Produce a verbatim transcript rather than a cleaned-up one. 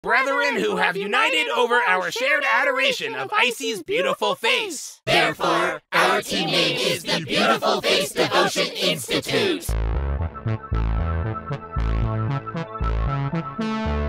brethren who have united over our shared adoration of Icy's beautiful face. Therefore, our team name is the Beautiful Face Devotion Institute.